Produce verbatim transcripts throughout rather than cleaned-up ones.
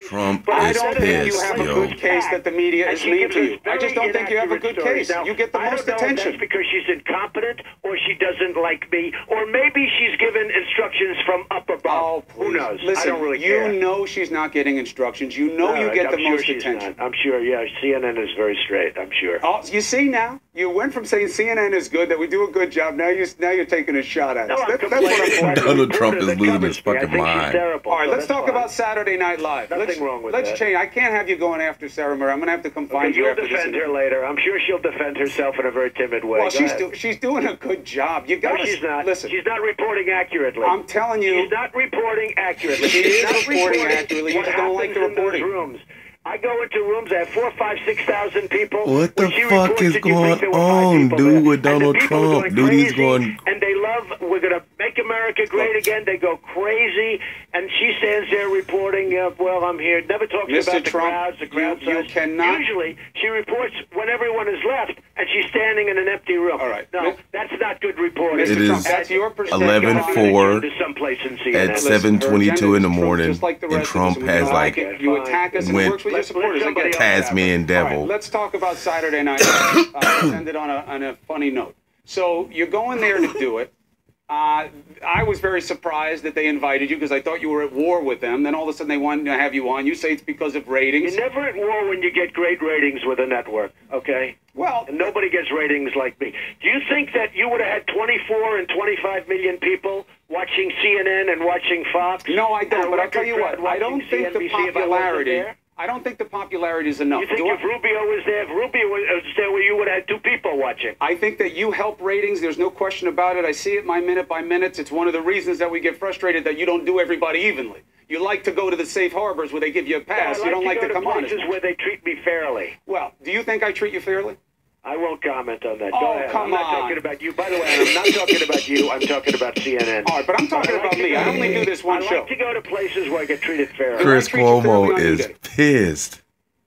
Trump But I is don't think you pissed, have a yo. good case that the media And is she mean gives to us you. I just very don't think you have a inaccurate good stories. case. Now, You get the I most don't know if attention. that's because she's incompetent or she doesn't like me, or maybe she's given instructions from up above. Oh, Who please. knows? Listen, I don't really you care. know she's not getting instructions. You know All you right, get I'm the sure most she's attention. not. I'm sure, yeah. C N N is very straight, I'm sure. Oh, you see now? You went from saying C N N is good, that we do a good job. Now you're now you're taking a shot at No, us. I'm That, that's what I'm complaining pointing about out. Donald the Trump reporter is that losing covers his me. I fucking think she's mind. terrible, All right, so let's that's talk fine. about Saturday Night Live. Nothing let's, wrong with let's that. change. I can't have you going after Sarah Murray. I'm going to have to come find Okay, you you'll after this. defend her interview. later. I'm sure she'll defend herself in a very timid way. Well, Go she's ahead. do, she's doing a good job. You got No, to she's not. listen. She's not reporting accurately. I'm telling you, She's not reporting accurately. She She's is not reporting accurately. You what just don't like happens the in those reporting. rooms. I go into rooms, I have four, five, six thousand people. What the When she fuck reports is it, you think going there were five on, people dude, there. with And the Donald people are Trump? going Dude, he's crazy, going- And they love, we're going to make America great again. They go crazy. And she stands there reporting, uh, well, I'm here. Never talks Mister about the Trump, crowds, the crowd you- you size. cannot- Usually, she reports when everyone is left, and she's standing in an empty room. All right. No, Mi- that's not good reporting. Mister It Trump, is that's your perspective. eleven on it. four To someplace in C N N. at Listen, seven her twenty-two agenda in the is Trump, morning, just like the and rest of Trump us. We has don't like it. You attack us and it went- works with your Let- let supporters. I get somebody it. else Tasman All Devil. right, let's talk about Saturday Night Live. uh, let's end it on a, on a funny note. So you're going there to do it. Uh, I was very surprised that they invited you because I thought you were at war with them. Then all of a sudden they wanted to have you on. You say it's because of ratings. You're never at war when you get great ratings with a network, okay? Well, And nobody gets ratings like me. Do you think that you would have had twenty-four and twenty-five million people watching C N N and watching Fox? no, I and don't. a But I'll tell you record what. I crowd don't watching think the C N B C if I wasn't popularity. there? I don't think the popularity is enough. You think Do I- if Rubio was there, if Rubio was there, well, you would have had two people watching. I think that you help ratings. There's no question about it. I see it my minute by minutes. It's one of the reasons that we get frustrated that you don't do everybody evenly. You like to go to the safe harbors where they give you a pass. I you don't like to to go come on. as places much. where they treat me fairly. Well, do you think I treat you fairly? I won't comment on that. Oh, Go ahead. come I'm not on. talking about you. By the way, I'm not talking about you. I'm talking about C N N. All right, but I'm talking I like about to me. go- I only do this one I show. like to go to places where I get treated fairly. Chris I treat you fairly Cuomo on is your day. pissed.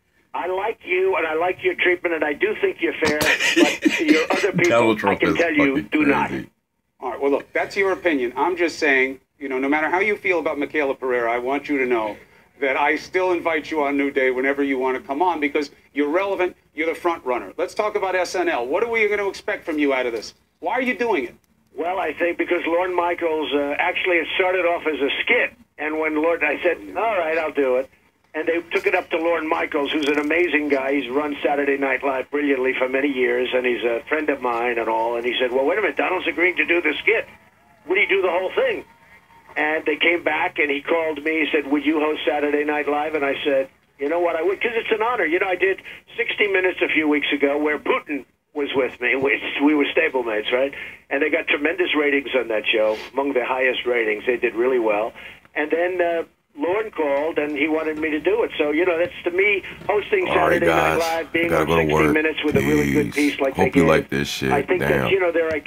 I like you, and I like your treatment, and I do think you're fair, but your other people, Donald I Trump can is tell you, fucking do not. crazy. All right, well, look, that's your opinion. I'm just saying, you know, no matter how you feel about Michaela Pereira, I want you to know that I still invite you on New Day whenever you want to come on because you're relevant, you're the front runner. Let's talk about S N L. What are we going to expect from you out of this? Why are you doing it? Well, I think because Lorne Michaels, uh, actually it started off as a skit, and when Lord, I said, all right, I'll do it. And they took it up to Lorne Michaels, who's an amazing guy. He's run Saturday Night Live brilliantly for many years, and he's a friend of mine and all. And he said, well, wait a minute, Donald's agreeing to do the skit. Would he do the whole thing? And they came back, and he called me. He said, would you host Saturday Night Live? And I said, you know what, I would, because it's an honor. You know, I did sixty minutes a few weeks ago where Putin was with me. We, we were stablemates, right? And they got tremendous ratings on that show, among the highest ratings. They did really well. And then uh, Lorne called, and he wanted me to do it. So, you know, that's to me, hosting All right, Saturday Night guys. Live, being I gotta on go to sixty work. minutes with a really good Peace. piece like Hope they you gave. like this shit. I think Damn. that, you know, they're